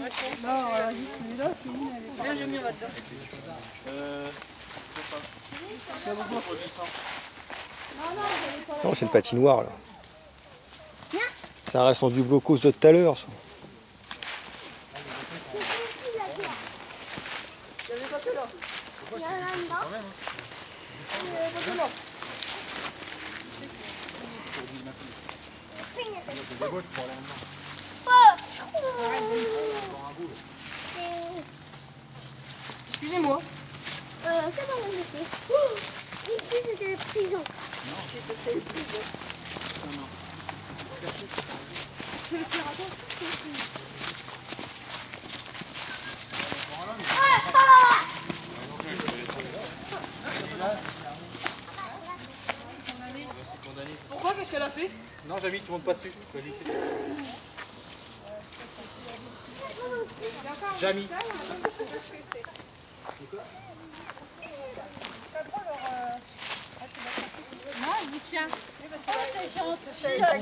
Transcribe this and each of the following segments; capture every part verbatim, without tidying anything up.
Non, voilà, juste celui-là, celui-là. Là, j'ai mis en dedans. Euh... Non, c'est le patinoire là. Ça reste en du blocos de tout à l'heure. Ça. Excusez-moi. Euh, c'est dans le métier. Ici, c'était la prison. Non, c'était une prison. Non, non. Tu veux faire attention? Pourquoi? Qu'est-ce qu'elle a fait? Non, Jamie, tu montes pas dessus. Jamie. Non, il vous tient. C'est gentil. C'est Et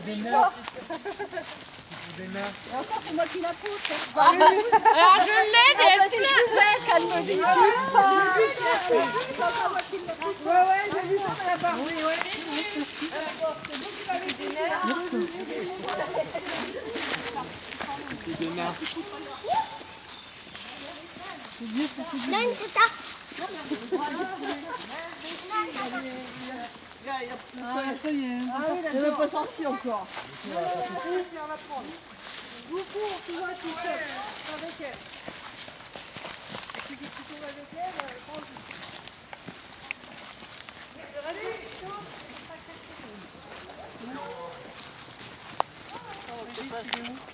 encore, c'est moi qui la pousse. Alors je l'aide et elle Je jette, elle me dit. Ouais, ouais, j'ai vu ça, mais la part. Oui, ouais. Donne tout ça. Ah, ça y est. Ah oui, elle n'est pas sortie encore. Beaucoup, tu vois, tout seul. Avec elle. Et puis, si tu trouves avec elle, prends.